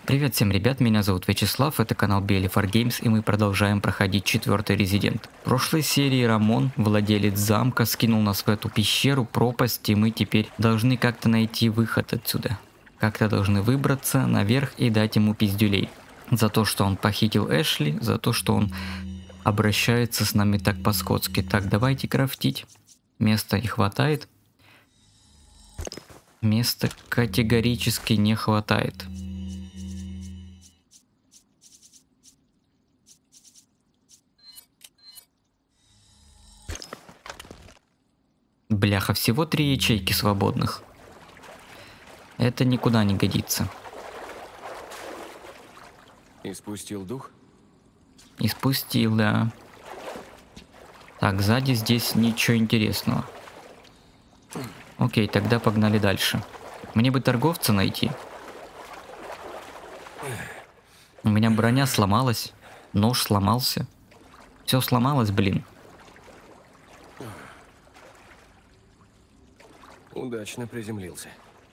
Привет всем, ребят, меня зовут Вячеслав, это канал Belly4 Games, и мы продолжаем проходить 4-й Резидент. В прошлой серии Рамон, владелец замка, скинул нас в эту пещеру, пропасть, и мы теперь должны как-то найти выход отсюда. Как-то должны выбраться наверх и дать ему пиздюлей. За то, что он похитил Эшли, за то, что он обращается с нами так по-скотски. Так, давайте крафтить. Места не хватает. Места категорически не хватает. Бляха, всего 3 ячейки свободных. Это никуда не годится. Испустил дух? Испустил, да. Так, сзади здесь ничего интересного. Окей, тогда погнали дальше. Мне бы торговца найти. У меня броня сломалась. Нож сломался. Все сломалось, блин. Удачно приземлился.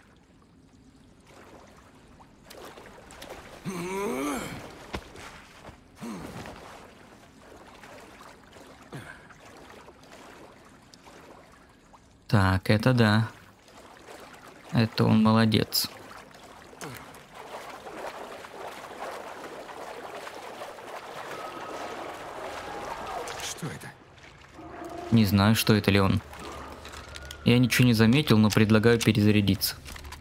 Так, это да. Это он молодец. Что это? Не знаю, что это ли он. Я ничего не заметил, но предлагаю перезарядиться.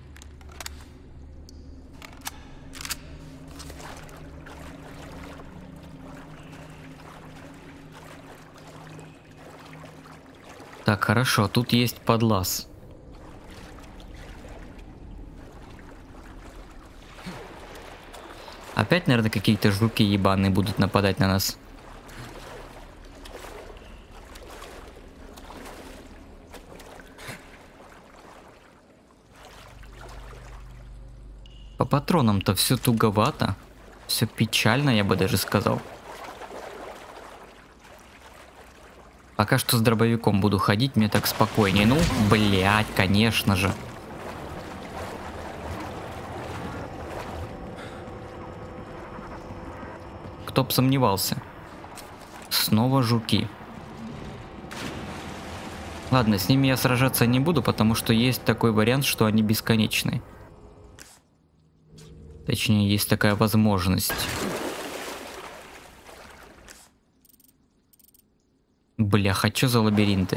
Так, хорошо, тут есть подлаз. Опять, наверное, какие-то жуки ебаные будут нападать на нас. По патронам-то все туговато. Все печально, я бы даже сказал. Пока что с дробовиком буду ходить, мне так спокойнее. Ну, блядь, конечно же. Кто б сомневался. Снова жуки. Ладно, с ними я сражаться не буду, потому что есть такой вариант, что они бесконечны. Точнее, есть такая возможность. Бляха, чё за лабиринты?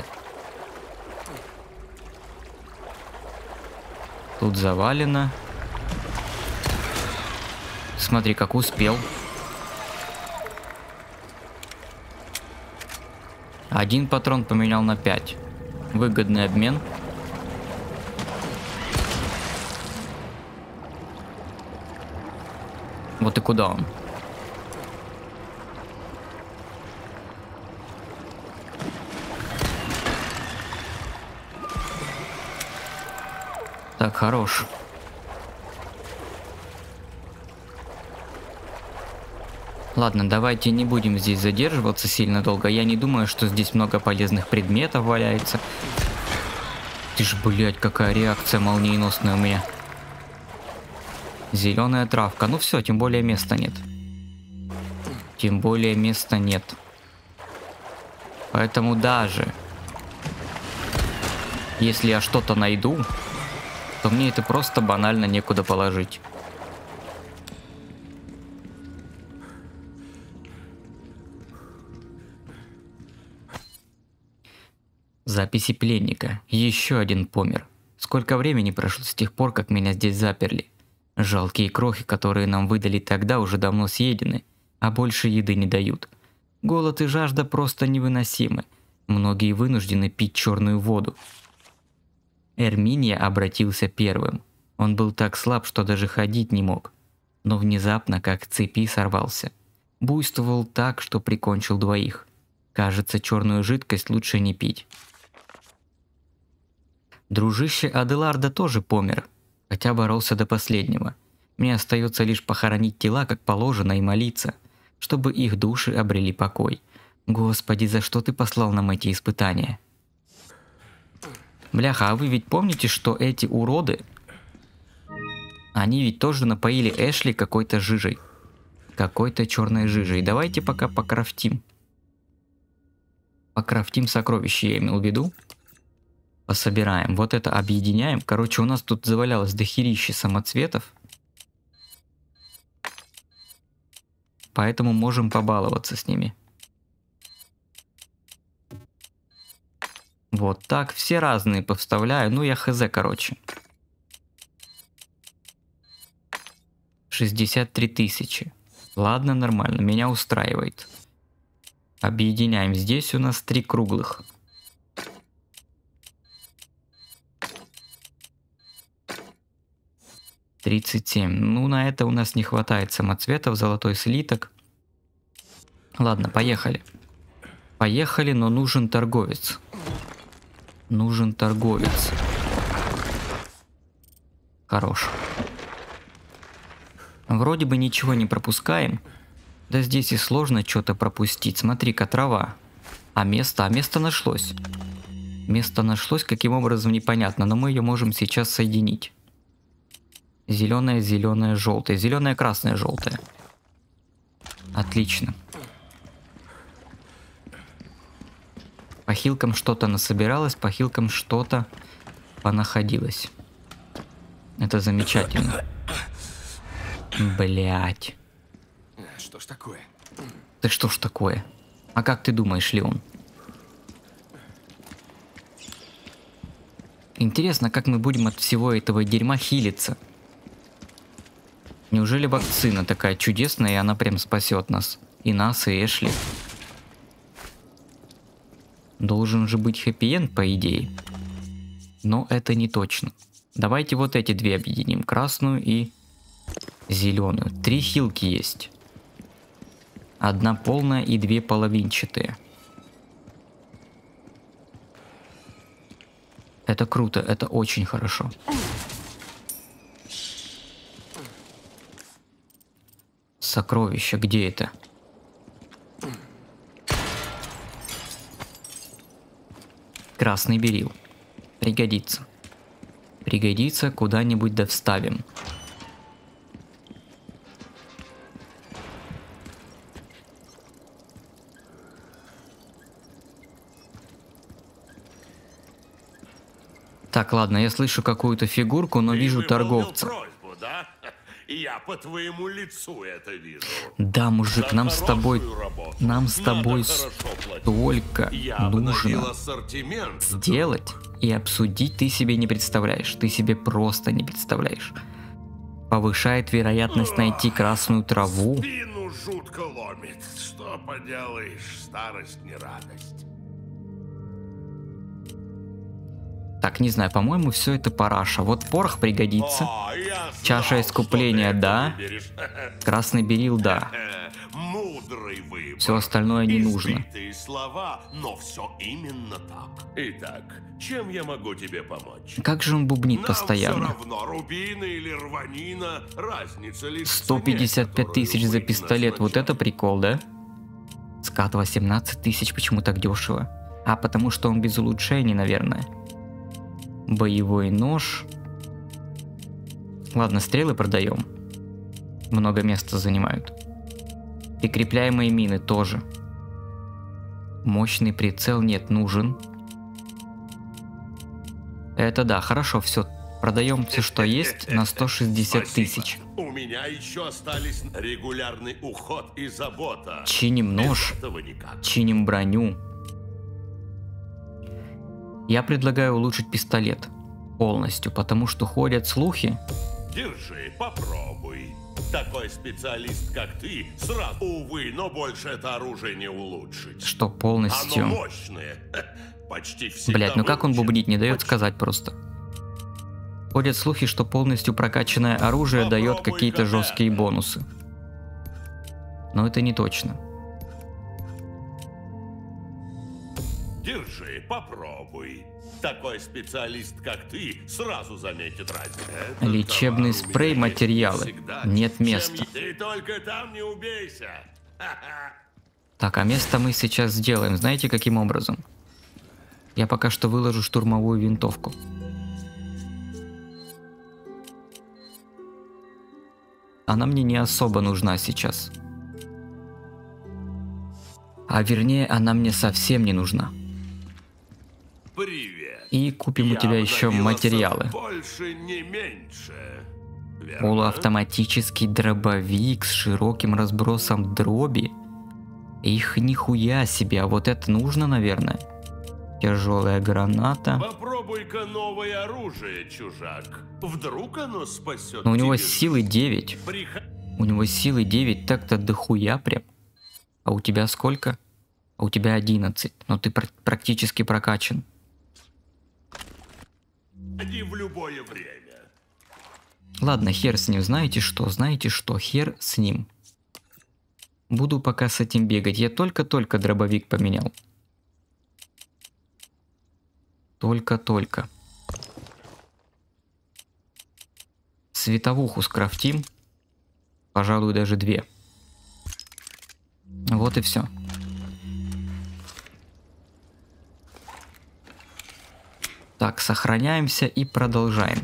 Тут завалено. Смотри, как успел. Один патрон поменял на 5. Выгодный обмен. Вот и куда он? Так, хорош. Ладно, давайте не будем здесь задерживаться сильно долго. Я не думаю, что здесь много полезных предметов валяется. Ты ж, блядь, какая реакция молниеносная у меня. Зеленая травка. Ну все, тем более места нет. Тем более места нет. Поэтому даже если я что-то найду, то мне это просто банально некуда положить. Записи пленника. Еще один помер. Сколько времени прошло с тех пор, как меня здесь заперли? Жалкие крохи, которые нам выдали тогда, уже давно съедены, а больше еды не дают. Голод и жажда просто невыносимы. Многие вынуждены пить черную воду. Эрминия обратился первым. Он был так слаб, что даже ходить не мог. Но внезапно, как цепи, сорвался. Буйствовал так, что прикончил 2. Кажется, черную жидкость лучше не пить. Дружище Аделарда тоже помер, хотя боролся до последнего. Мне остается лишь похоронить тела, как положено, и молиться, чтобы их души обрели покой. Господи, за что ты послал нам эти испытания? Бляха, а вы ведь помните, что эти уроды Они ведь тоже напоили Эшли какой-то жижей. Какой-то черной жижей. Давайте пока покрафтим. Покрафтим сокровища, я имел в виду. Пособираем. Вот это объединяем. Короче, у нас тут завалялось дохерища самоцветов. Поэтому можем побаловаться с ними. Вот так. Все разные повставляю. Ну, я хз, короче. 63 тысячи. Ладно, нормально. Меня устраивает. Объединяем. Здесь у нас 3 круглых. 37. Ну, на это у нас не хватает самоцветов, золотой слиток. Ладно, поехали. Поехали, но нужен торговец. Нужен торговец. Хорош. Вроде бы ничего не пропускаем. Да здесь и сложно что-то пропустить. Смотри-ка, трава. А место нашлось. Место нашлось, каким образом непонятно, но мы ее можем сейчас соединить. Зеленая, зеленая, желтая. Зеленая, красная, желтая. Отлично. По хилкам что-то насобиралось, по хилкам что-то понаходилось. Это замечательно. Блять. Что ж такое? Да что ж такое? А как ты думаешь, Леон? Интересно, как мы будем от всего этого дерьма хилиться? Неужели вакцина такая чудесная, и она прям спасет нас? И нас, и Эшли. Должен же быть хэппи-энд, по идее. Но это не точно. Давайте вот эти две объединим. Красную и зеленую. 3 хилки есть. 1 полная и 2 половинчатые. Это круто, это очень хорошо. Сокровища, где это? Красный берил. Пригодится. Пригодится, куда-нибудь да вставим. Так, ладно, я слышу какую-то фигурку, но вижу торговца. Просьбу, да? Я по твоему лицу это вижу. Да, мужик, нам с тобой только нужно сделать и обсудить, ты себе не представляешь. Ты себе просто не представляешь. Повышает вероятность найти красную траву. Спину жутко ломит. Что поделаешь, старость не радость. Так, не знаю, по-моему, все это параша. Вот порох пригодится. Чаша искупления, да. Красный берил, да. Мудрый выбор. Все остальное не нужно. Избитые слова, но все именно так. Итак, чем я могу тебе помочь? Как же он бубнит Нам постоянно? все равно, рубина или рванина, разница лишь в 155 цене, тысяч за которую пистолет. Вот это назначаем. прикол, да? Скат 18 тысяч, почему так дешево? А, потому что он без улучшений, наверное. Боевой нож. Ладно, стрелы продаем. Много места занимают. Прикрепляемые мины тоже. Мощный прицел нет, нужен. Это да, хорошо, все. Продаем все, что есть, на 160 тысяч. У меня еще остались регулярный уход и забота. Чиним нож, Без этого никак. чиним броню. Я предлагаю улучшить пистолет полностью, потому что ходят слухи. Держи, попробуй. Такой специалист, как ты, сразу, увы, но больше это оружие не улучшить. Что Оно полностью... мощное. Почти всегда Блять, ну как он выручит. бубнит, не дает Почти. сказать просто. Ходят слухи, что полностью прокачанное оружие дает Попробуй-ка какие-то жесткие это. бонусы. Но это не точно. Держи, попробуй. Такой специалист, как ты, сразу заметит разницу. Этот Лечебный товар у спрей, меня есть материалы. всегда. Нет Чем места. Ты только там не убейся. Ха-ха. Так, а место мы сейчас сделаем. Знаете, каким образом? Я пока что выложу штурмовую винтовку. Она мне не особо нужна сейчас. А вернее, она мне совсем не нужна. Привет. И купим у тебя еще материалы. Больше, не меньше. Верно? Полуавтоматический дробовик с широким разбросом дроби. Их нихуя себе, а вот это нужно, наверное. Тяжелая граната. Попробуй-ка новое оружие, чужак. Вдруг оно спасет. Но у него тебе силы 9. У него силы 9 так-то дохуя прям. А у тебя сколько? А у тебя 11. Но ты практически прокачан. Иди в любое время. Ладно, хер с ним. Знаете что? Знаете что? Хер с ним. Буду пока с этим бегать. Я только-только дробовик поменял. Только-только. Световуху скрафтим. Пожалуй, даже 2. Вот и все. Так, сохраняемся и продолжаем.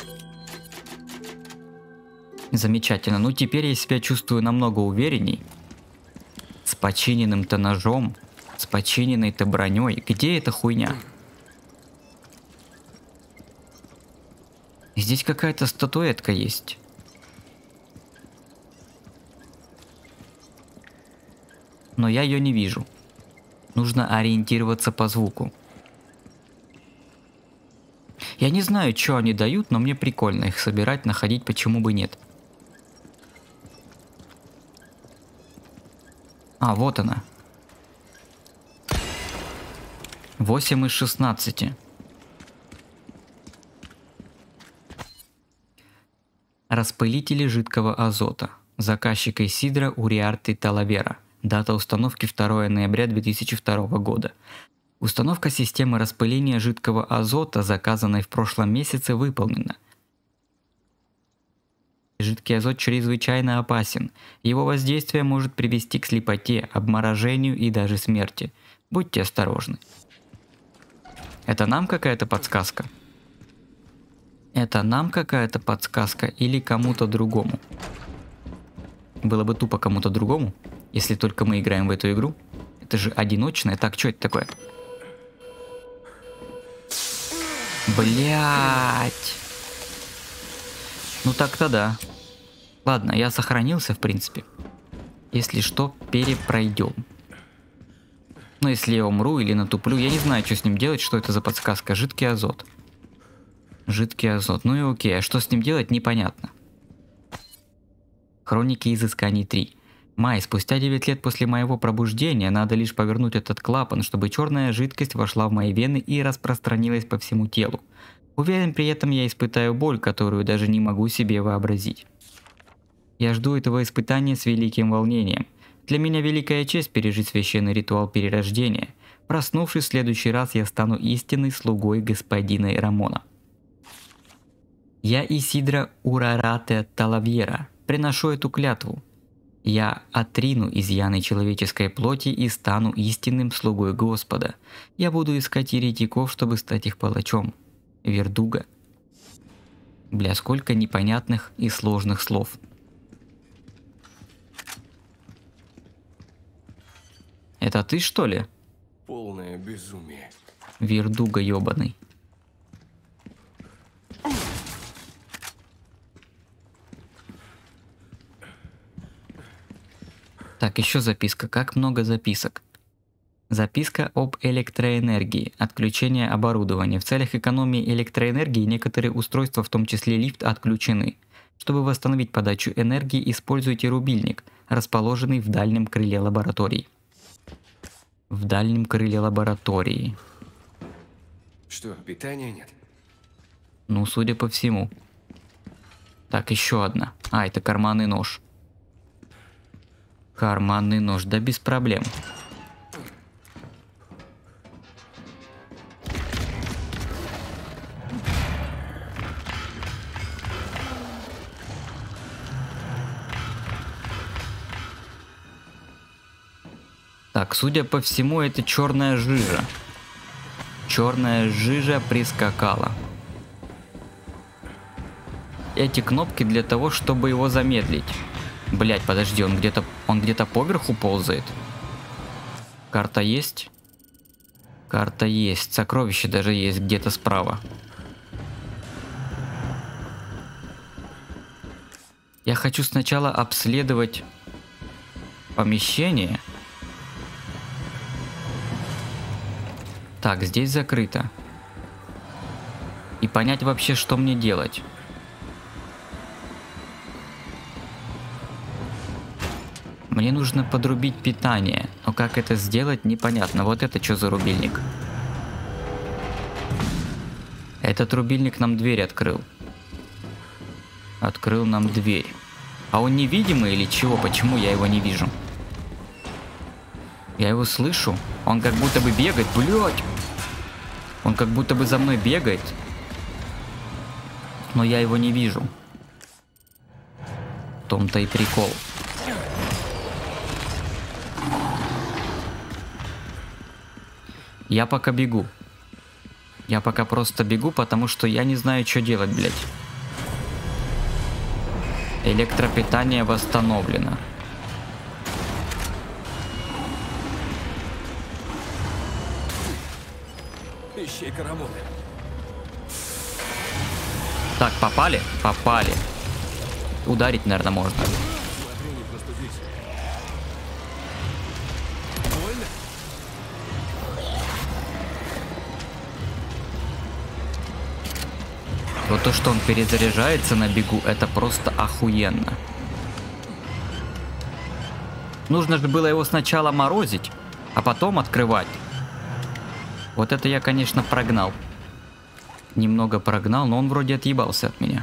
Замечательно. Ну, теперь я себя чувствую намного уверенней. С починенным-то ножом, с починенной-то броней. Где эта хуйня? Здесь какая-то статуэтка есть. Но я ее не вижу. Нужно ориентироваться по звуку. Я не знаю, что они дают, но мне прикольно их собирать, находить, почему бы нет. А, вот она. 8 из 16. Распылители жидкого азота. Заказчик Исидра Уриарте Талавера. Дата установки 2 ноября 2002 года. Установка системы распыления жидкого азота, заказанной в прошлом месяце, выполнена. Жидкий азот чрезвычайно опасен. Его воздействие может привести к слепоте, обморожению и даже смерти. Будьте осторожны. Это нам какая-то подсказка? Это нам какая-то подсказка или кому-то другому? Было бы тупо кому-то другому, если только мы играем в эту игру. Это же одиночная. Так, что это такое? Блять. Ну так-то да. Ладно, я сохранился в принципе. Если что, перепройдем. Но если я умру или натуплю, я не знаю, что с ним делать, что это за подсказка. Жидкий азот. Жидкий азот. Ну и окей, а что с ним делать, непонятно. Хроники изысканий 3. Май, спустя 9 лет после моего пробуждения, надо лишь повернуть этот клапан, чтобы черная жидкость вошла в мои вены и распространилась по всему телу. Уверен, при этом я испытаю боль, которую даже не могу себе вообразить. Я жду этого испытания с великим волнением. Для меня великая честь пережить священный ритуал перерождения. Проснувшись в следующий раз, я стану истинной слугой господина Рамона. Я Исидра Урарате Талавьера приношу эту клятву. Я отрину изъяны человеческой плоти и стану истинным слугой Господа. Я буду искать еретиков, чтобы стать их палачом. Вердуга. Бля, сколько непонятных и сложных слов. Это ты, что ли? Полное безумие. Вердуга ёбаный. Так, еще записка. Как много записок. Записка об электроэнергии. Отключение оборудования. В целях экономии электроэнергии некоторые устройства, в том числе лифт, отключены. Чтобы восстановить подачу энергии, используйте рубильник, расположенный в дальнем крыле лаборатории. В дальнем крыле лаборатории. Что, питания нет? Ну, судя по всему. Так, еще одна. А, это карманный нож. Карманный нож, да без проблем. Так, судя по всему, это черная жижа. Черная жижа прискакала. эти кнопки для того, чтобы его замедлить. Блять, подожди, он где-то поверху ползает. Карта есть? Карта есть. Сокровище даже есть где-то справа. Я хочу сначала обследовать помещение. Так, здесь закрыто. И понять вообще, что мне делать. Мне нужно подрубить питание. Но как это сделать, непонятно. Вот это что за рубильник? Этот рубильник нам дверь открыл. Открыл нам дверь. А он невидимый или чего? Почему я его не вижу? Я его слышу. Он как будто бы бегает. Блять! Он как будто бы за мной бегает. Но я его не вижу. В том-то и прикол. Я пока бегу. Я пока просто бегу, потому что я не знаю, что делать, блядь. Электропитание восстановлено. Ищейка Рамоны. Так, попали? Попали. Ударить, наверное, можно. Смотри, не простудись. Больно? Вот то, что он перезаряжается на бегу, это просто охуенно. Нужно же было его сначала морозить, а потом открывать. Вот это я, конечно, прогнал. Немного прогнал, но он вроде отъебался от меня.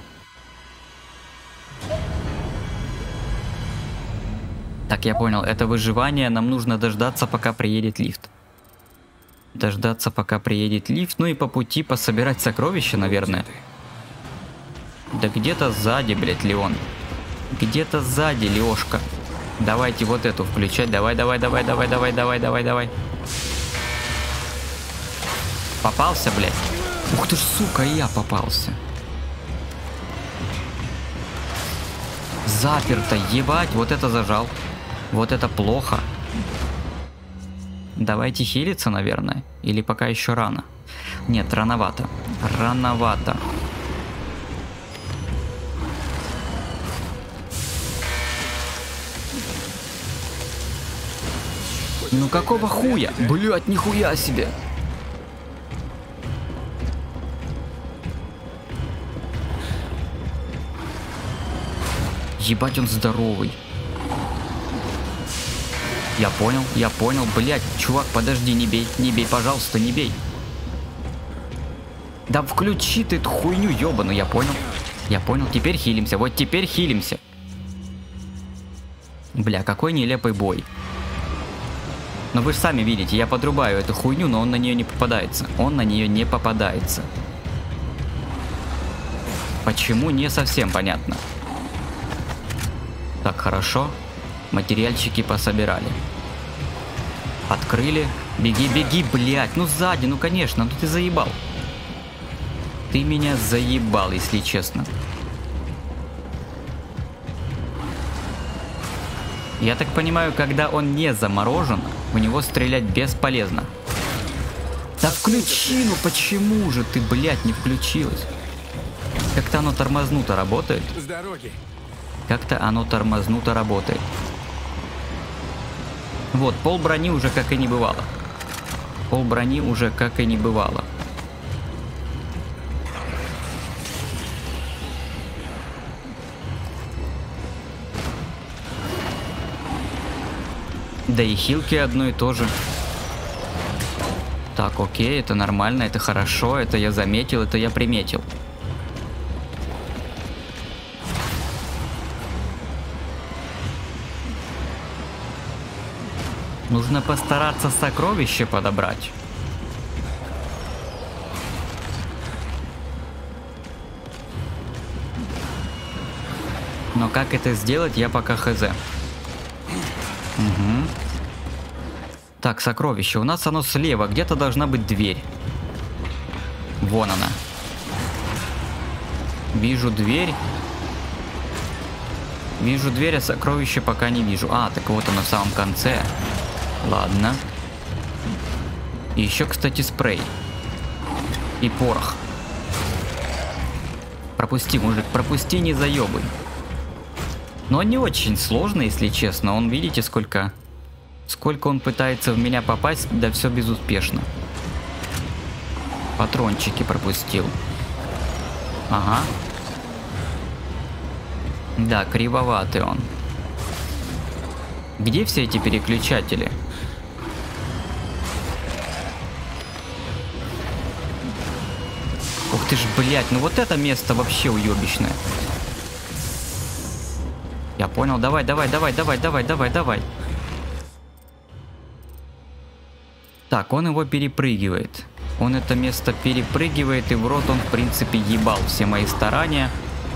Так, я понял, это выживание, нам нужно дождаться, пока приедет лифт. Дождаться, пока приедет лифт, ну и по пути пособирать сокровища, наверное. Да где-то сзади, блядь, Леон. Где-то сзади, Лешка. Давайте вот эту включать. Давай, давай, давай, давай, давай, давай, давай, давай. Попался, блядь. Ух ты ж, сука, и я попался. Заперто, ебать, вот это зажал. Вот это плохо. Давайте хилиться, наверное. Или пока еще рано. Нет, рановато. Рановато. Ну какого хуя? Блять, нихуя себе. Ебать, он здоровый. Я понял, блять, чувак, подожди, не бей, пожалуйста, не бей. Да включи ты эту хуйню ебаную, я понял, теперь хилимся, вот теперь хилимся. Бля, какой нелепый бой. Но вы же сами видите, я подрубаю эту хуйню, но он на нее не попадается. Он на нее не попадается. Почему, не совсем понятно. Так, хорошо. Материальчики пособирали. Открыли. Беги, беги, блядь. Ну сзади, ну конечно, ну ты заебал. Ты меня заебал, если честно. Я так понимаю, когда он не заморожен, в него стрелять бесполезно. Да включи, ну почему же ты, блядь, не включилась? Как-то оно тормознуто работает. С дороги. Как-то оно тормознуто работает. Вот, пол брони уже как и не бывало. Пол брони уже как и не бывало. Да и хилки одно и то же. Так, окей, это нормально, это хорошо, это я заметил, это я приметил. Нужно постараться сокровище подобрать. Но как это сделать, я пока хз. Угу. Так, сокровище. У нас оно слева. Где-то должна быть дверь. Вон она. Вижу дверь. Вижу дверь, а сокровища пока не вижу. А, так вот оно в самом конце. Ладно. И еще, кстати, спрей. И порох. Пропусти, мужик, пропусти, не заебай. Но он не очень сложный, если честно. Он, видите, сколько он пытается в меня попасть, да все безуспешно. Патрончики пропустил. Ага. Да, кривоватый он. Где все эти переключатели? Ух ты ж, блядь, ну вот это место вообще уебищное. Я понял, давай. Так, он его перепрыгивает. Он это место перепрыгивает, и в рот он, в принципе, ебал все мои старания.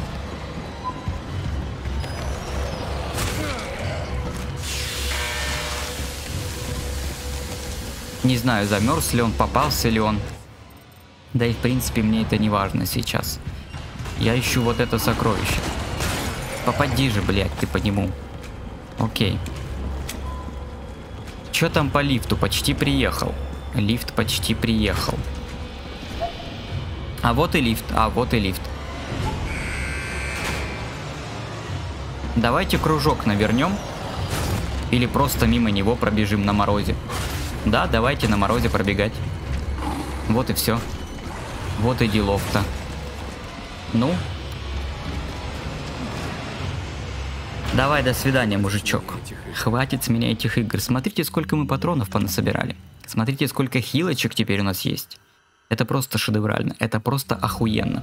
Не знаю, замерз ли он, попался ли он. Да и, в принципе, мне это не важно сейчас. Я ищу вот это сокровище. Попади же, блядь, ты по нему. Окей. Чё там по лифту? Почти приехал. Лифт почти приехал. А вот и лифт, Давайте кружок навернем. Или просто мимо него пробежим на морозе. Да, давайте на морозе пробегать. Вот и все. Вот и делов-то. Ну. Давай, до свидания, мужичок. Хватит с меня этих игр. Смотрите, сколько мы патронов понасобирали. Смотрите, сколько хилочек теперь у нас есть. Это просто шедеврально. Это просто охуенно.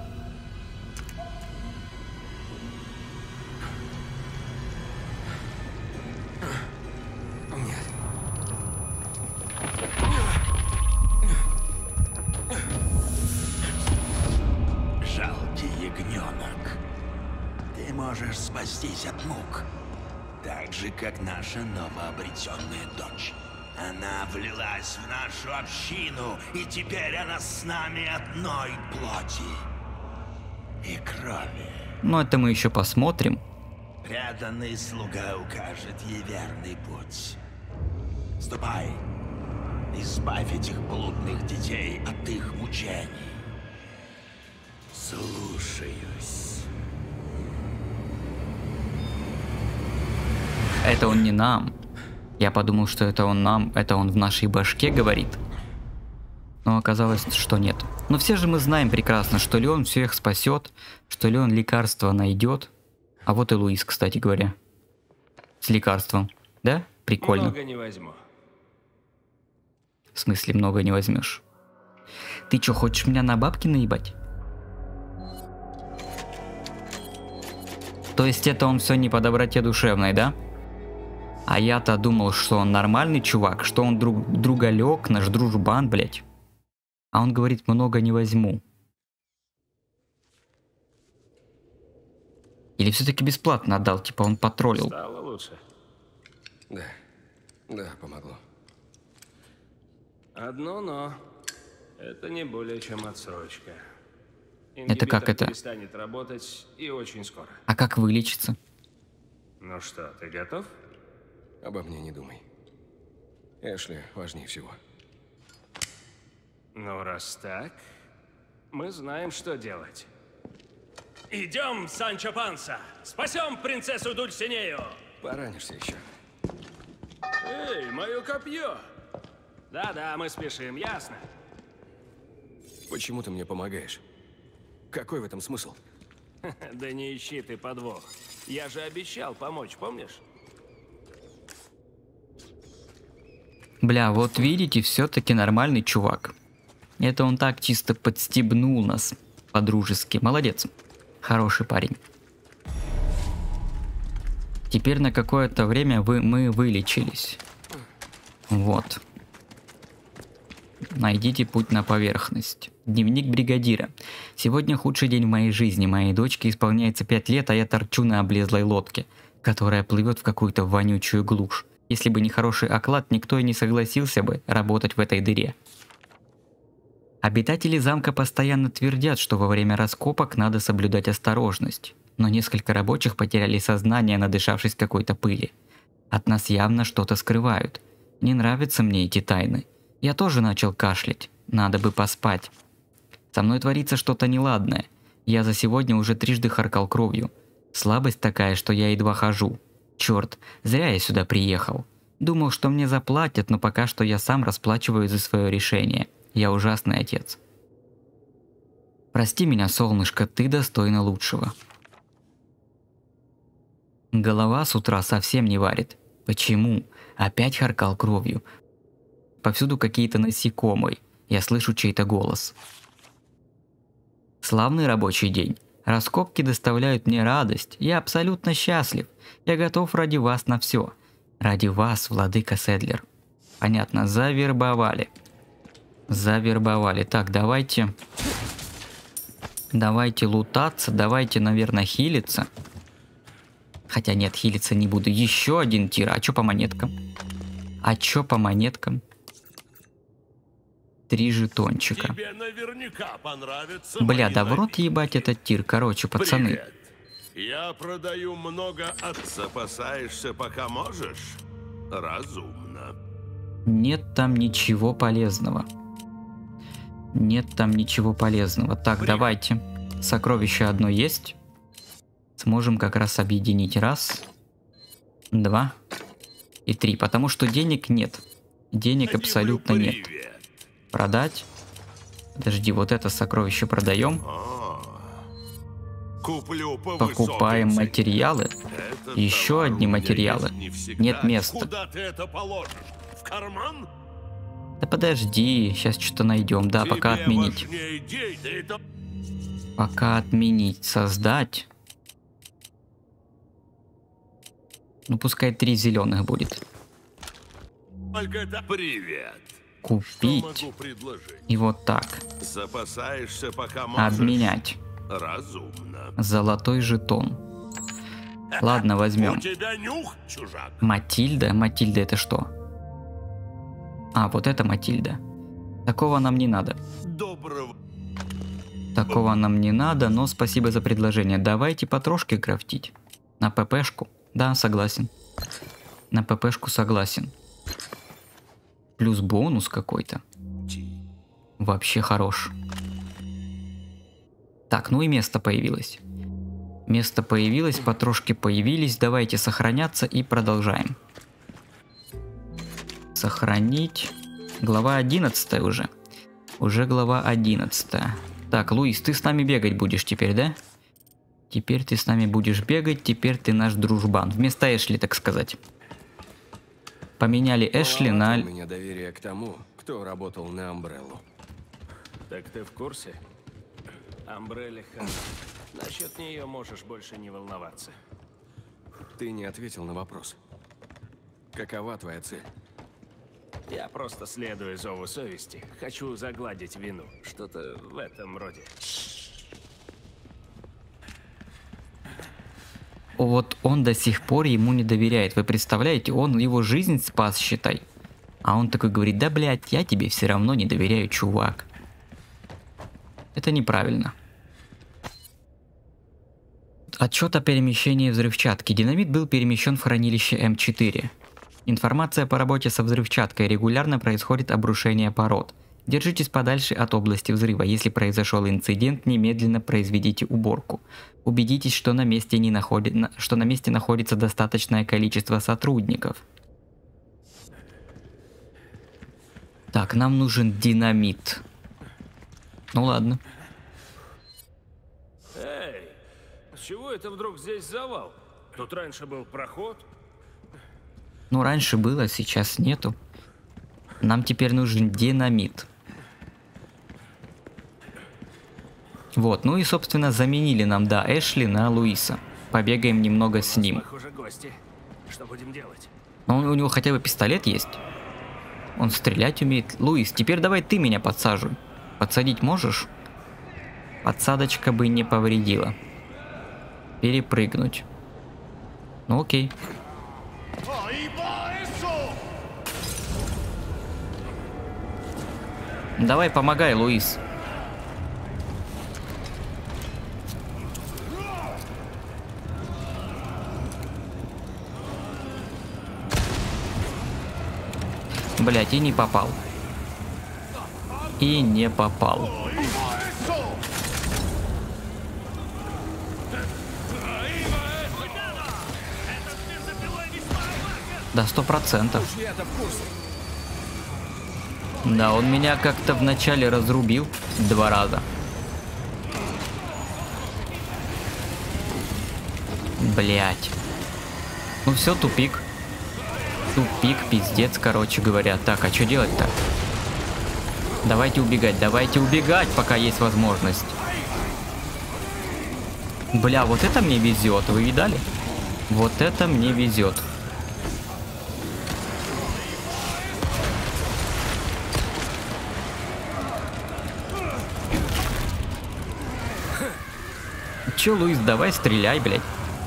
Жалкий ягненок. Ты можешь спастись от мук. Так же, как наша новообретенная дочь. Она влилась в нашу общину, и теперь она с нами одной плоти и крови. Но это мы еще посмотрим. Преданный слуга укажет ей верный путь. Ступай, избавь этих блудных детей от их мучений. Слушаюсь. Это он не нам. Я подумал, что это он нам, это он в нашей башке говорит. Но оказалось, что нет. Но все же мы знаем прекрасно, что ли он всех спасет, что ли он лекарство найдет. А вот и Луис, кстати говоря. С лекарством. Да? Прикольно. Много не возьму. В смысле, много не возьмешь? Ты что, хочешь меня на бабки наебать? То есть это он все не по доброте душевной, да? А я-то думал, что он нормальный чувак, что он другалек, наш дружбан, блять. А он говорит, много не возьму. Или все-таки бесплатно отдал, типа он потроллил. Стало лучше. Да, помогло. Одно но. Это не более чем отсрочка. Это как это? Перестанет работать и очень скоро. А как вылечиться? Ну что, ты готов? Обо мне не думай. Эшли важнее всего. Ну, раз так, мы знаем, что делать. Идем, Санчо Панса! Спасем принцессу Дульсинею! Поранишься еще. Эй, мое копье! Да-да, мы спешим, ясно? Почему ты мне помогаешь? Какой в этом смысл? Да не ищи ты подвох. Я же обещал помочь, помнишь? Бля, вот видите, все-таки нормальный чувак. Это он так чисто подстебнул нас по-дружески. Молодец. Хороший парень. Теперь на какое-то время мы вылечились. Вот. Найдите путь на поверхность. Дневник бригадира. Сегодня худший день в моей жизни. Моей дочке исполняется 5 лет, а я торчу на облезлой лодке, которая плывет в какую-то вонючую глушь. Если бы не хороший оклад, никто и не согласился бы работать в этой дыре. Обитатели замка постоянно твердят, что во время раскопок надо соблюдать осторожность. но несколько рабочих потеряли сознание, надышавшись какой-то пыли. От нас явно что-то скрывают. Не нравятся мне эти тайны. Я тоже начал кашлять. Надо бы поспать. Со мной творится что-то неладное. Я за сегодня уже трижды харкал кровью. Слабость такая, что я едва хожу. Черт, зря я сюда приехал. Думал, что мне заплатят, но пока что я сам расплачиваюсь за свое решение. Я ужасный отец. Прости меня, солнышко, ты достойна лучшего. Голова с утра совсем не варит. Почему? Опять харкал кровью. Повсюду какие-то насекомые. Я слышу чей-то голос. Славный рабочий день. Раскопки доставляют мне радость. Я абсолютно счастлив. Я готов ради вас на все. Ради вас, владыка Седлер. Понятно, завербовали. Завербовали. Так, давайте... Давайте лутаться, давайте, наверное, хилиться. Хотя нет, хилиться не буду. Еще один тир. А чё по монеткам? А чё по монеткам? 3 жетончика. Тебе наверняка понравится. Бля, да в рот ебать этот тир. Короче, пацаны. Привет. Я продаю много Запасаешься, пока можешь? Разумно. Нет там ничего полезного. Нет там ничего полезного. Так, давайте. Сокровище одно есть. Сможем как раз объединить. 1, 2 и 3. Потому что денег нет. Денег абсолютно нет. Продать. Подожди, вот это сокровище продаем. Куплю по Покупаем высокой материалы. Этот Еще товар одни у меня материалы. есть не всегда. Нет места. Куда ты это положишь? В карман? Да подожди, сейчас что-то найдем. Да, пока Тебе отменить. важнее идей, да это... Пока отменить. Создать. Ну пускай 3 зеленых будет. Только это... Привет. Что Купить. могу предложить? И вот так. Запасаешься, пока можешь? Обменять. Разумно. Золотой жетон. Ладно, У возьмем. тебя нюх, чужак. Матильда? Матильда это что? А, вот это Матильда. Такого нам не надо. Доброго. Такого нам не надо, но спасибо за предложение. Давайте потрошки крафтить. На ППшку. Да, согласен. На ППшку согласен. Плюс бонус какой-то. Вообще хорош. Так, ну и место появилось. Место появилось, потрошки появились. Давайте сохраняться и продолжаем. Сохранить. Глава 11 уже. Уже глава 11. Так, Луис, ты с нами бегать будешь теперь, да? Теперь ты с нами будешь бегать, теперь ты наш дружбан. Вместо Эшли, так сказать. Поменяли Эшли на... У меня доверие к тому, кто работал на Амбреллу. Так ты в курсе? Амбрелли Хан. Насчет нее можешь больше не волноваться. Ты не ответил на вопрос. Какова твоя цель? Я просто следую зову совести. Хочу загладить вину. Что-то в этом роде. Вот он до сих пор ему не доверяет. Вы представляете, он его жизнь спас, считай. А он такой говорит, да блять, я тебе все равно не доверяю, чувак. Это неправильно. Отчет о перемещении взрывчатки. Динамит был перемещен в хранилище М4. Информация по работе со взрывчаткой. Регулярно происходит обрушение пород. Держитесь подальше от области взрыва. Если произошел инцидент, немедленно произведите уборку. Убедитесь, что на месте находится достаточное количество сотрудников. Так, нам нужен динамит. Ну ладно. Эй, с чего это вдруг здесь завал? Тут раньше был проход. Ну раньше было, сейчас нету. Нам теперь нужен динамит. Вот, ну и собственно заменили нам, да, Эшли на Луиса. Побегаем немного с ним. Похоже, гости. Что будем делать? Но у него хотя бы пистолет есть. Он стрелять умеет. Луис, теперь давай ты меня подсаживай. Подсадить можешь? Подсадочка бы не повредила. Перепрыгнуть. Ну окей. Давай помогай, Луис. Блять, и не попал. И не попал. Да, 100%. Да, он меня как-то вначале разрубил 2 раза. Блять. Ну все, тупик. Тупик, пиздец, короче говоря. Так, а что делать-то? Давайте убегать, пока есть возможность. Бля, вот это мне везет, вы видали? Вот это мне везет. Че, Луис, давай стреляй, блядь.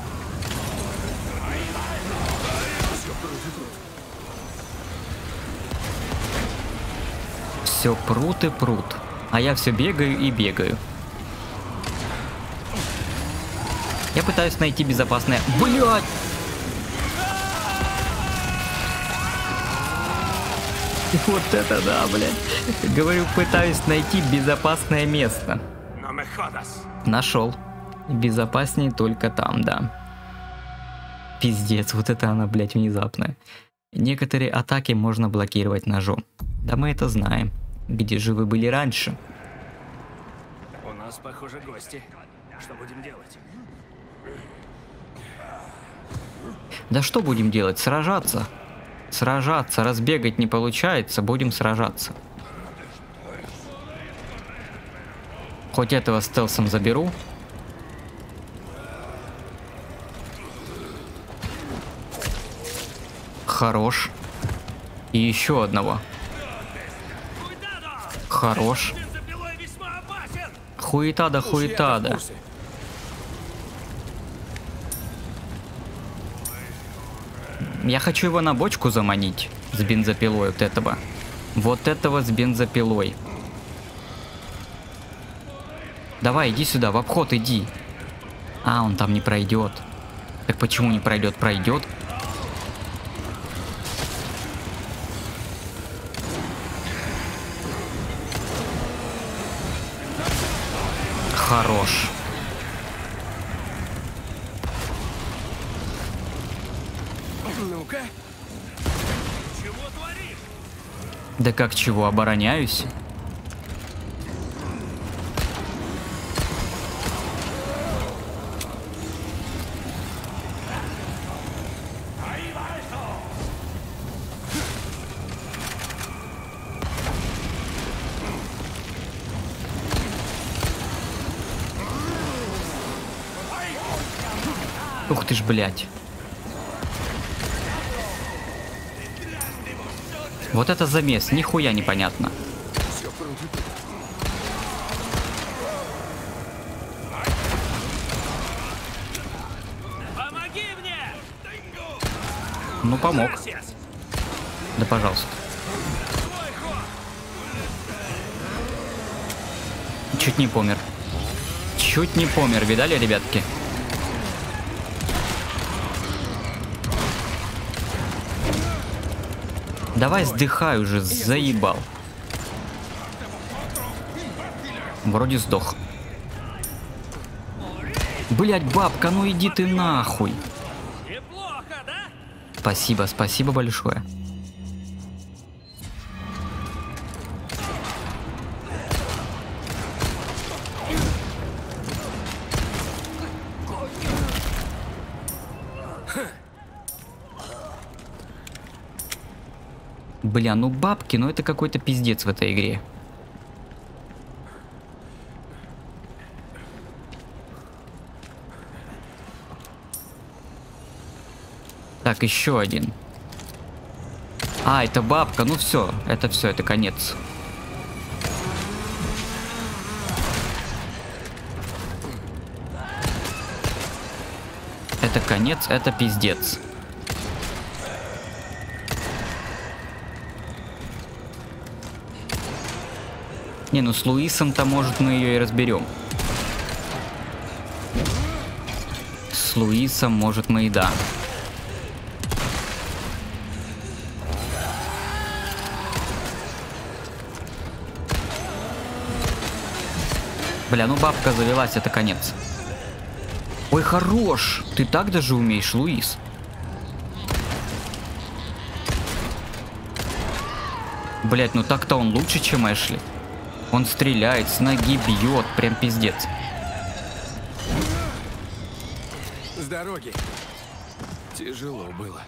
Все прут и прут. А я все бегаю и бегаю. Я пытаюсь найти безопасное... Блядь! Вот это да, блядь. Говорю, пытаюсь найти безопасное место. Нашел. Безопаснее только там, да. Пиздец, вот это она, блядь, внезапная. Некоторые атаки можно блокировать ножом. Да мы это знаем. Где же вы были раньше? У нас, похоже, гости. Что будем делать? Да что будем делать? Сражаться. Сражаться. Разбегать не получается, будем сражаться. Хоть этого стелсом заберу. Хорош. И еще одного. Хорош. Хуета да хуета да. Я хочу его на бочку заманить с бензопилой вот этого. Вот этого с бензопилой. Давай, иди сюда, в обход иди. А, он там не пройдет. Так почему не пройдет? Пройдет. Хорош. Ну-ка. Чего творишь? Да как чего, обороняюсь? Ух ты ж, блядь. Вот это замес, нихуя непонятно. Помоги мне! Ну, помог. Да, пожалуйста. Чуть не помер. Чуть не помер, видали, ребятки? Давай сдыхай уже, заебал. Вроде сдох. Блять, бабка, ну иди ты нахуй. Неплохо, да? Спасибо, спасибо большое. Бля, ну бабки, ну это какой-то пиздец в этой игре. Так, еще один. А, это бабка, ну все, это конец. Это конец, это пиздец. Не, ну с Луисом-то, может, мы ее и разберем. С Луисом, может, мы и да. Бля, ну бабка завелась, это конец. Ой, хорош! Ты так даже умеешь, Луис. Блять, ну так-то он лучше, чем Эшли. Он стреляет, с ноги бьет, прям пиздец. С дороги. Тяжело было.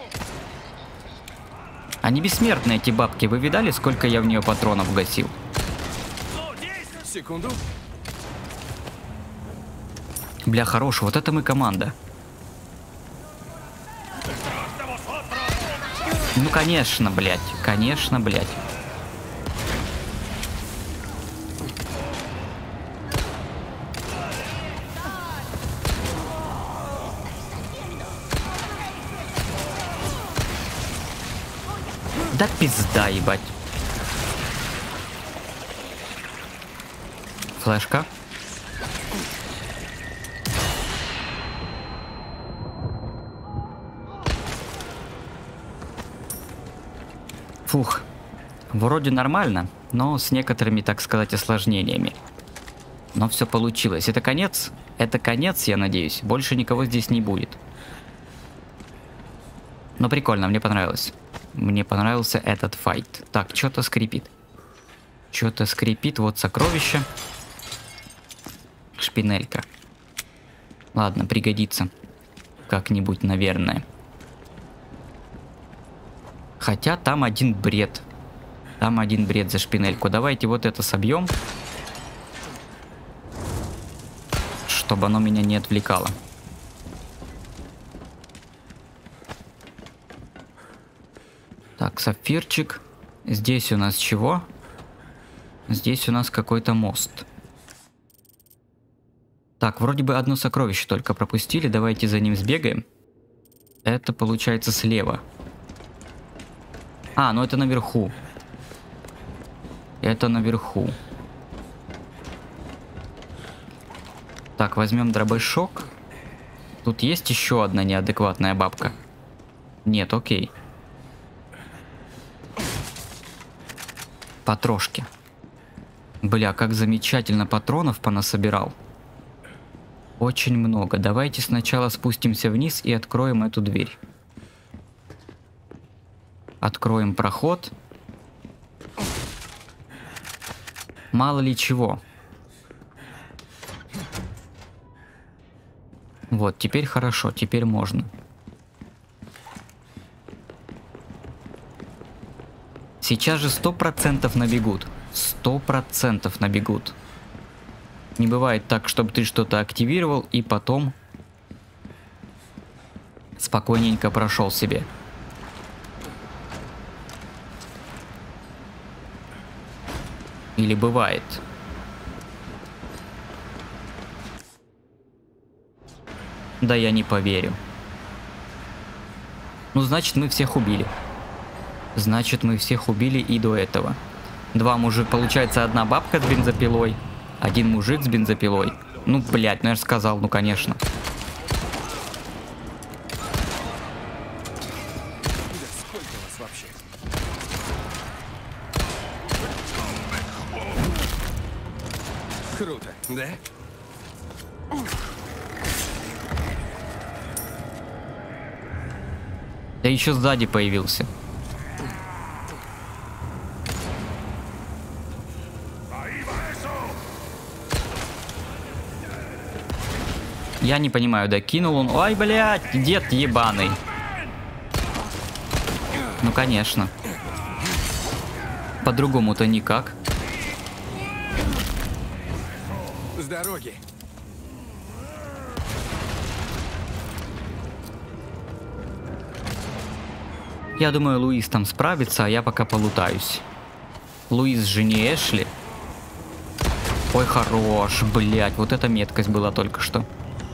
Они бессмертные, эти бабки. Вы видали, сколько я в нее патронов гасил? Секунду. Бля, хорош, вот это мы команда. Ну, конечно, блядь. Конечно, блядь. Да пизда, ебать. Флешка. Фух. Вроде нормально, но с некоторыми, так сказать, осложнениями. Но все получилось. Это конец? Это конец, я надеюсь. Больше никого здесь не будет. Но прикольно, мне понравилось. Мне понравился этот файт. Так, что-то скрипит. Что-то скрипит. Вот сокровище. Шпинелька. Ладно, пригодится. Как-нибудь, наверное. Хотя там один бред. Там один бред за шпинельку. Давайте вот это собьем. Чтобы оно меня не отвлекало. Так, сапфирчик. Здесь у нас чего? Здесь у нас какой-то мост. Так, вроде бы одно сокровище только пропустили. Давайте за ним сбегаем. Это получается слева. А, ну это наверху. Это наверху. Так, возьмем дробашок. Тут есть еще одна неадекватная бабка? Нет, окей. Потрошки. Бля, как замечательно патронов понасобирал. Очень много. Давайте сначала спустимся вниз и откроем эту дверь. Откроем проход. Мало ли чего. Вот, теперь хорошо, теперь можно. Сейчас же 100% набегут. 100% набегут. Не бывает так, чтобы ты что-то активировал и потом спокойненько прошел себе. Или бывает? Да я не поверю. Ну, значит, мы всех убили. Значит, мы всех убили и до этого. Два мужика, получается, одна бабка с бензопилой. Один мужик с бензопилой. Ну, блядь, ну я же сказал, ну, конечно. Сколько вас вообще? Круто, да? Да еще сзади появился. Я не понимаю, докинул он. Ой, блядь, дед ебаный. Ну, конечно. По-другому-то никак. С дороги. Я думаю, Луис там справится, а я пока полутаюсь. Луис же не Эшли. Ой, хорош, блядь, вот эта меткость была только что.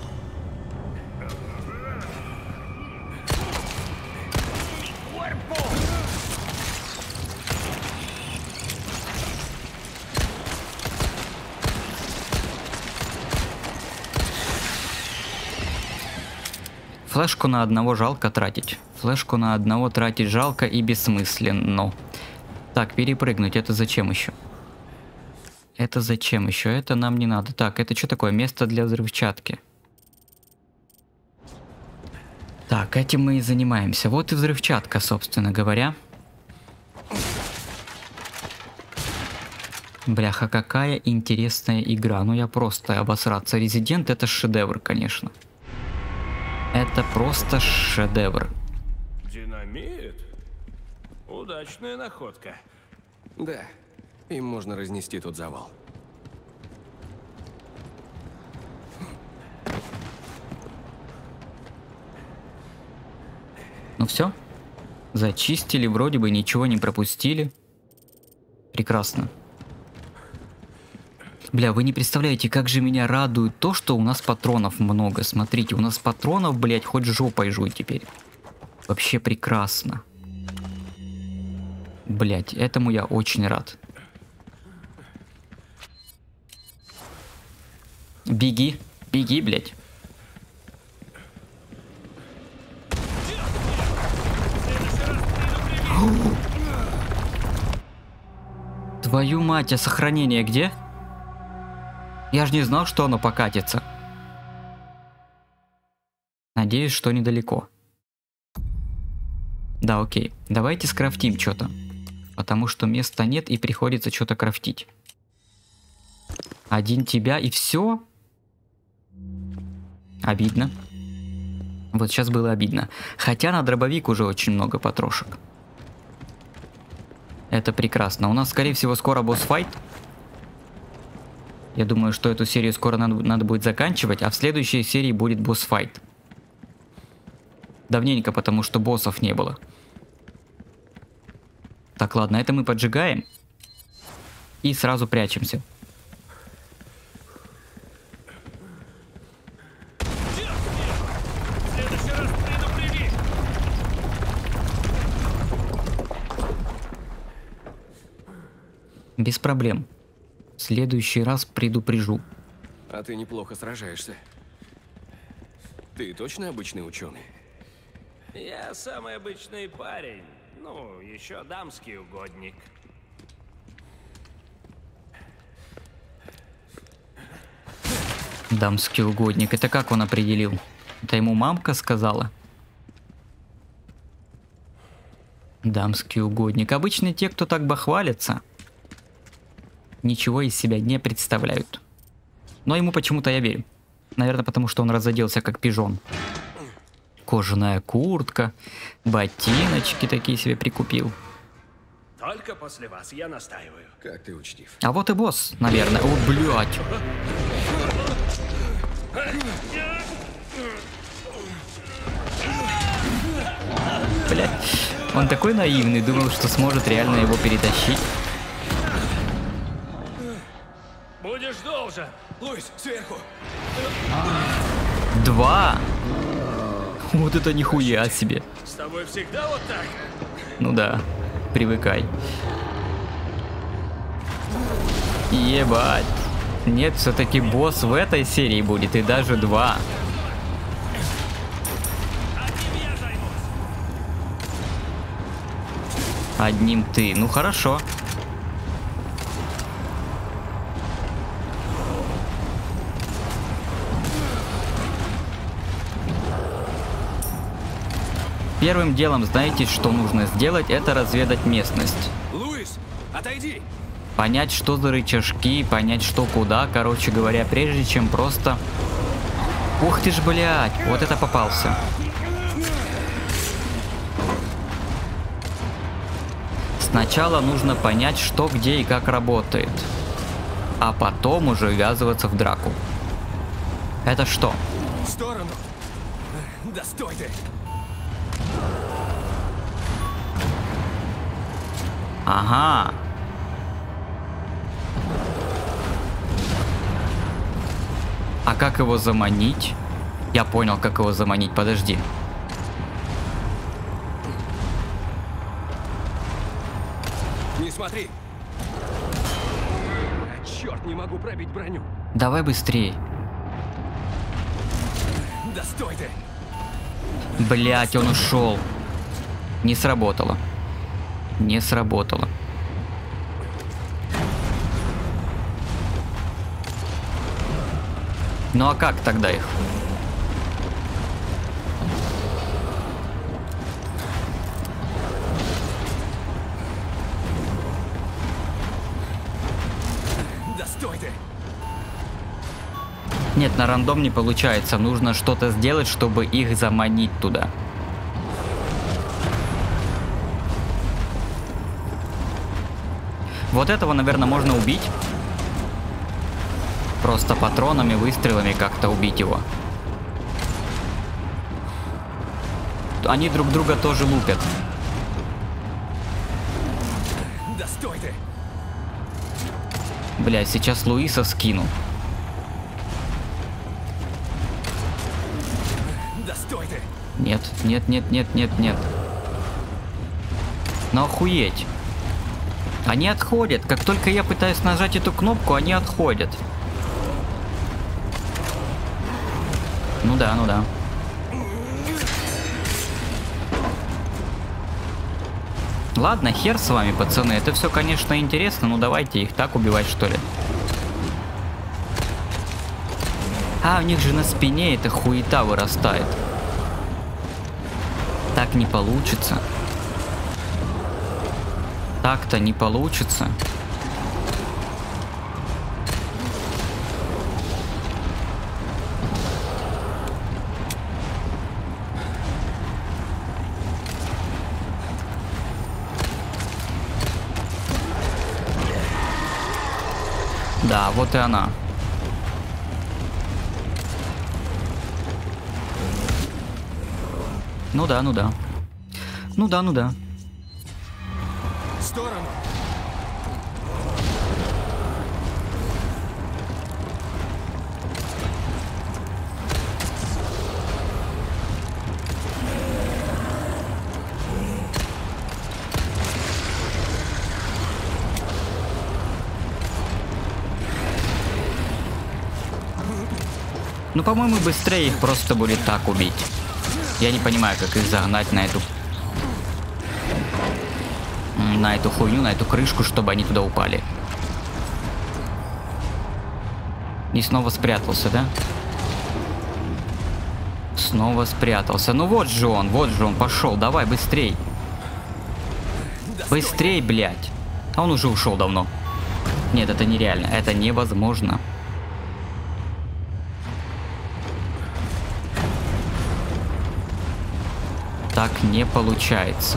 Флешку на одного жалко тратить. Флешку на одного тратить жалко и бессмысленно. Так, перепрыгнуть, это зачем еще? Это зачем еще? Это нам не надо. Так, это что такое? Место для взрывчатки. Так, этим мы и занимаемся. Вот и взрывчатка, собственно говоря. Бляха, какая интересная игра. Ну я просто обосраться. Резидент это шедевр, конечно. Это просто шедевр. Динамит? Удачная находка. Да, им можно разнести тот завал. Ну все. Зачистили, вроде бы ничего не пропустили. Прекрасно. Бля, вы не представляете, как же меня радует то, что у нас патронов много. Смотрите, у нас патронов, блядь, хоть жопой жуй теперь. Вообще прекрасно. Блядь, этому я очень рад. Беги, беги, блядь. Твою мать, а сохранение где? Я же не знал, что оно покатится. Надеюсь, что недалеко. Да, окей. Давайте скрафтим что-то. Потому что места нет и приходится что-то крафтить. Один тебя и все? Обидно. Вот сейчас было обидно. Хотя на дробовик уже очень много потрошек. Это прекрасно. У нас, скорее всего, скоро босс-файт. Я думаю, что эту серию скоро надо будет заканчивать, а в следующей серии будет босс-файт. Давненько, потому что боссов не было. Так, ладно, это мы поджигаем. И сразу прячемся. Без проблем. В следующий раз предупрежу. А ты неплохо сражаешься. Ты точно обычный ученый? Я самый обычный парень. Ну, еще дамский угодник. Дамский угодник. Это как он определил? Это ему мамка сказала? Дамский угодник. Обычно те, кто так бахвалится, ничего из себя не представляют. Но ему почему-то я верю. Наверное, потому что он разоделся как пижон. Кожаная куртка, ботиночки такие себе прикупил. Только после вас, я настаиваю. Как ты учтив. А вот и босс, наверное. О, блядь. Блядь. Он такой наивный, думал, что сможет реально его перетащить. Будешь должен. Луис, сверху! 2. Вот это нихуя себе. С тобой всегда вот так? Ну да, привыкай. Ебать. Нет, все-таки босс в этой серии будет, и даже 2. Одним ты. Ну хорошо. Первым делом, знаете, что нужно сделать, это разведать местность. Луис, отойди! Понять, что за рычажки, понять, что куда, короче говоря, прежде чем просто... Ух ты ж, блядь, вот это попался. Сначала нужно понять, что, где и как работает. А потом уже ввязываться в драку. Это что? В сторону! Да стой ты! Ага. А как его заманить? Я понял, как его заманить. Подожди. Не смотри! А, черт, не могу пробить броню! Давай быстрее. Да стой ты! Блять, он ушел. Не сработало. Не сработало. Ну а как тогда их? Да стой ты! Нет, на рандом не получается. Нужно что-то сделать, чтобы их заманить туда. Вот этого, наверное, можно убить. Просто патронами, выстрелами как-то убить его. Они друг друга тоже лупят. Да стой ты! Бля, сейчас Луиса скину. Да стой ты! Нет, нет, нет, нет, нет, нет. Ну охуеть. Они отходят. Как только я пытаюсь нажать эту кнопку, они отходят. Ну да, ну да. Ладно, хер с вами, пацаны. Это все, конечно, интересно, но давайте их так убивать, что ли. А, у них же на спине эта хуета вырастает. Так не получится. Так-то не получится. Да, вот и она. Ну да, ну да. Ну да, ну да. В сторону! Ну, по-моему, быстрее их просто будет так убить. Я не понимаю, как их загнать на эту хуйню, на эту крышку, чтобы они туда упали. И снова спрятался, да? Снова спрятался. Ну вот же он пошел. Давай, быстрей. Быстрей, блядь. А он уже ушел давно. Нет, это нереально. Это невозможно. Так не получается.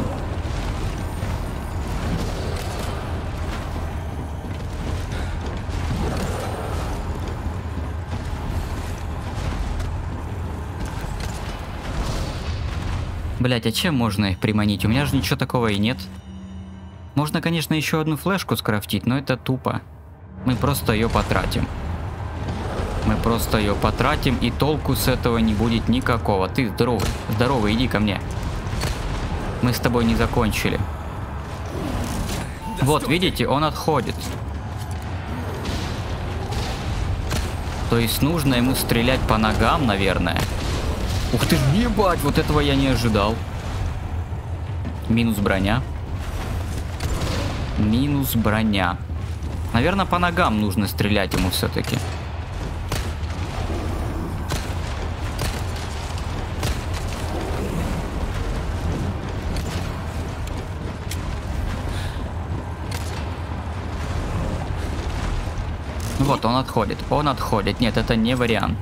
Блять, а чем можно их приманить? У меня же ничего такого и нет. Можно, конечно, еще одну флешку скрафтить, но это тупо. Мы просто ее потратим. Мы просто ее потратим, и толку с этого не будет никакого. Ты здоровый, здоровый, иди ко мне. Мы с тобой не закончили. Вот, видите, он отходит. То есть нужно ему стрелять по ногам, наверное. Ух ты ж, ебать, вот этого я не ожидал. Минус броня. Минус броня. Наверное, по ногам нужно стрелять ему все-таки. Вот, он отходит. Он отходит. Нет, это не вариант.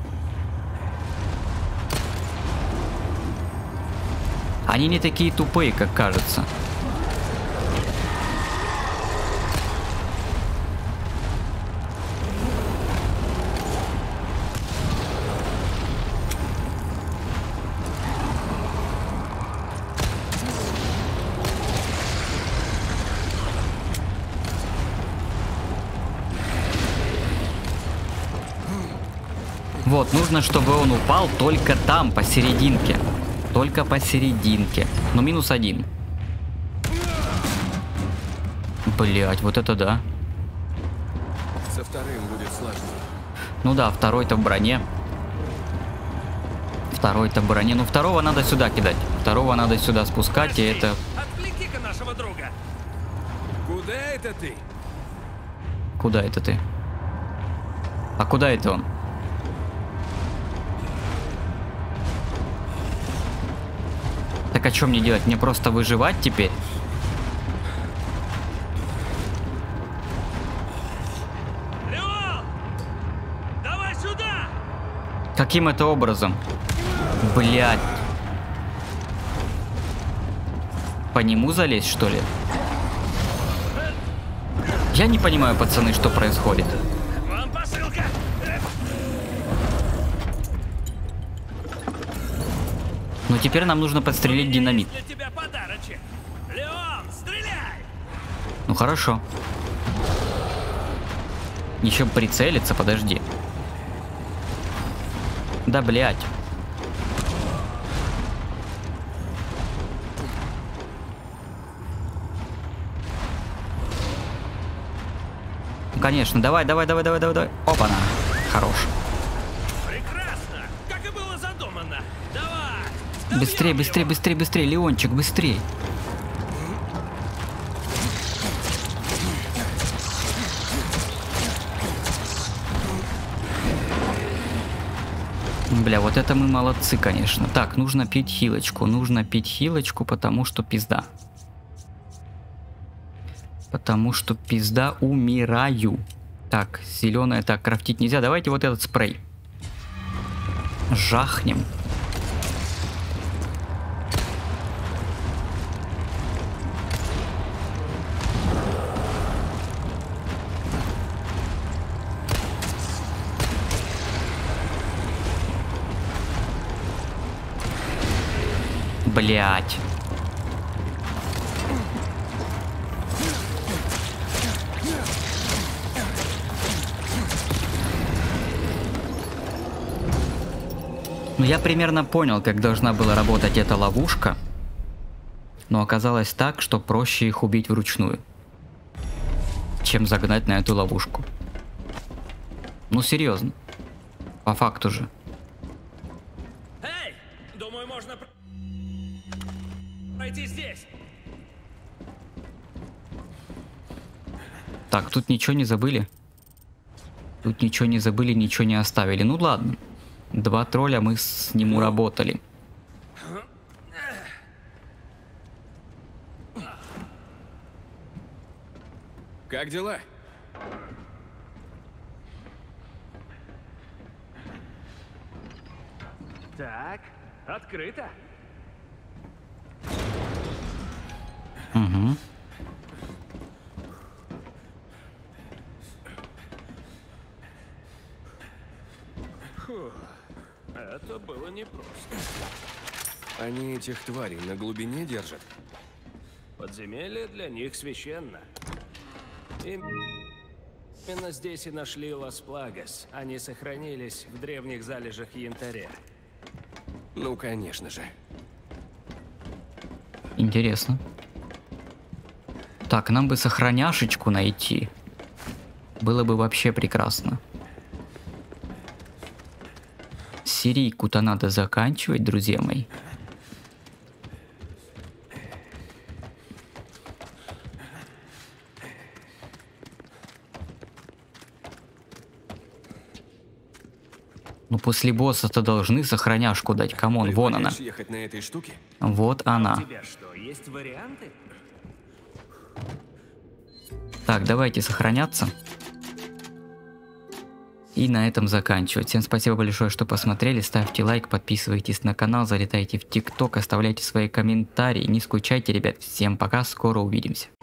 Они не такие тупые, как кажется. Вот, нужно, чтобы он упал только там, посерединке. Только посерединке. Но -1. Блять, вот это да. Со вторым будет сложнее. Ну да, второй-то в броне. Второй-то в броне. Ну второго надо сюда кидать. Второго надо сюда спускать, и это... Отвлеки-ка нашего друга. Куда это ты? Куда это ты? А куда это он? Так, а что мне делать? Мне просто выживать теперь? Леон! Давай сюда! Каким это образом? Блядь. По нему залезть, что ли? Я не понимаю, пацаны, что происходит. Вам посылка! Но теперь нам нужно подстрелить динамит. Для тебя подарочек! Леон, стреляй! Ну хорошо. Еще прицелиться, подожди. Да, блядь. Конечно, давай. Опа-на. Хорош. Прекрасно! Как и было задумано! Давай! Быстрее, Леончик, быстрее. Бля, вот это мы молодцы, конечно. Так, нужно пить хилочку, потому что пизда. Потому что пизда, умираю. Так, зеленое, так, крафтить нельзя. Давайте вот этот спрей. Жахнем. Блять. Ну, я примерно понял, как должна была работать эта ловушка. Но оказалось так, что проще их убить вручную, чем загнать на эту ловушку. Ну, серьезно. По факту же. Эй! Думаю, можно пройти здесь. Так, тут ничего не забыли. Тут ничего не забыли, ничего не оставили. Ну ладно. 2 тролля мы с ним уработали. Как дела? Так, открыто. Угу. Это было непросто. Они этих тварей на глубине держат? Подземелье для них священно. Именно здесь и нашли Лас-Плагас. Они сохранились в древних залежах янтаря. Ну, конечно же. Интересно. Так, нам бы сохраняшечку найти. Было бы вообще прекрасно. Серийку-то надо заканчивать, друзья мои. Ну, после босса-то должны сохраняшку дать. Камон, вон она. Ехать на этой штуке? Вот У она. тебя что, есть варианты? Так, давайте сохраняться. И на этом заканчивать. Всем спасибо большое, что посмотрели. Ставьте лайк, подписывайтесь на канал, залетайте в ТикТок, оставляйте свои комментарии. Не скучайте, ребят. Всем пока, скоро увидимся.